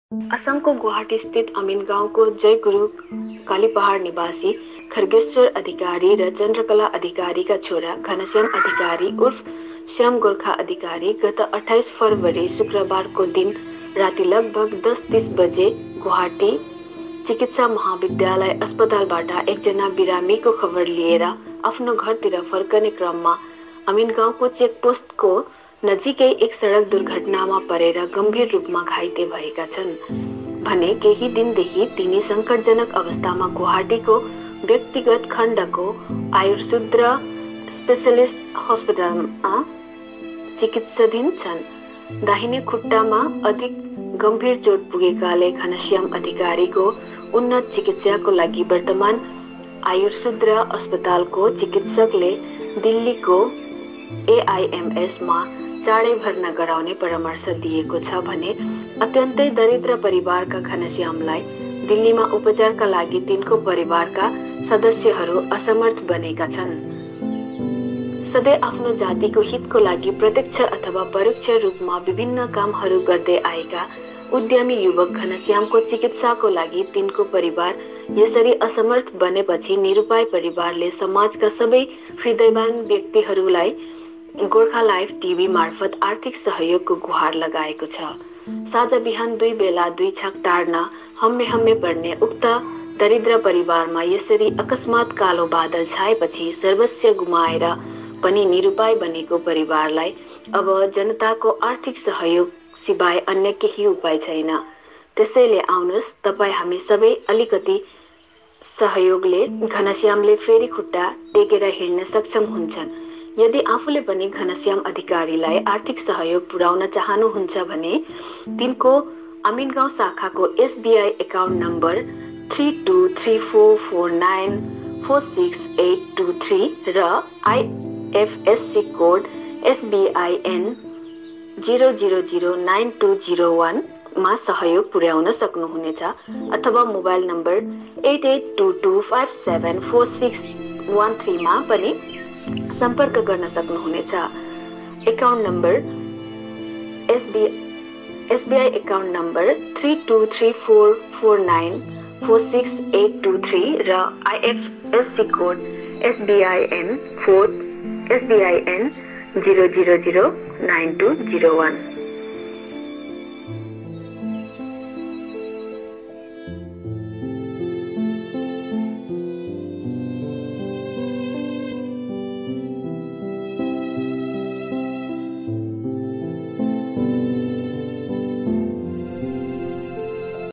असमको गुवाहाटी स्थित अमिन गाउँको जयगुरु कालीपहाड निवासी खर्गेश्वर अधिकारी र चन्द्रकला अधिकारीका छोरा घनश्याम अधिकारी उर्फ श्याम गोर्खा अधिकारी गत 28 फरवरी शुक्रबारको दिन राति लगभग 10:30 बजे गुवाहाटी चिकित्सा महाविद्यालय अस्पतालबाट एकजना बिरामीको खबर लिएर आफ्नो घरतिर फर्कने क्रममा अमिन गाउँको चेकपोस्टको नजिकै एक सडक दुर्घटनामा परेर गम्भीर रूपमा घाइते भएका छन् भने केही दिनदेखि तिनी संकटजनक अवस्थामा गुवाहाटीको व्यक्तिगत खण्डको आयुर्शुद्र स्पेशलिस्ट अस्पतालमा चिकित्साधीन छन्। दाहिने खुट्टामा अधिक गम्भीर चोट पुगेकाले घनश्याम अधिकारीको उन्नत चिकित्साको लागि वर्तमान आयुर्शुद्र अस्पतालको चिकित्सकले दिल्लीको AIMS मा चाँडै भर्ना गराउने परामर्श दिएको छ भने अत्यन्तै दरिद्र परिवारका घनश्यामलाई दिल्लीमा उपचारका लागि तिनको परिवारका सदस्यहरू असमर्थ बनेका छन्। सधैँ आफ्नो जातिको हितको लागि प्रत्यक्ष अथवा परोक्ष रूपमा विभिन्न कामहरू गर्दै आएका उद्यमी युवक घनश्यामको चिकित्साको लागि तिनको परिवार यसरी असमर्थ बनेपछि निरुपाय परिवारले समाजका सबै हृदयवान व्यक्तिहरूलाई गोर्खा लाइफ टिभी मार्फत आर्थिक सहयोगको गुहार लगाएको छ। साँझ बिहान 2 बेला 2 छाक टार्न हम्मे पर्ने उक्त दरिद्र परिवारमा यसरी अकस्मात कालो बादल छाएपछि सर्वस्व गुमाएर पनि निरुपाय बनेको परिवारलाई अब जनताको आर्थिक सहयोग सिवाय अन्य केही उपाय छैन। त्यसैले आउनुहोस् तपाईँ हामी सबै अलिकति सहयोगले घनश्यामले फेरि खुट्टा टेकेर हिँड्न सक्षम हुन्छन्। यदि आफूले पनि घनश्याम अधिकारीलाई आर्थिक सहयोग पुर्याउन चाहनुहुन्छ भने तिनको अमिन गाउँ शाखाको SBI एकाउन्ट नम्बर 3234494683 र IFSC कोड SBIN 0009201 मा सहयोग पुर्याउन सक्नुहुनेछ अथवा मोबाइल नम्बर 8822574613 मा पनि सम्पर्क गर्न सक्नुहुनेछ। Account number SBI account number 3234494683 र IFSC कोड SBIN 0009201।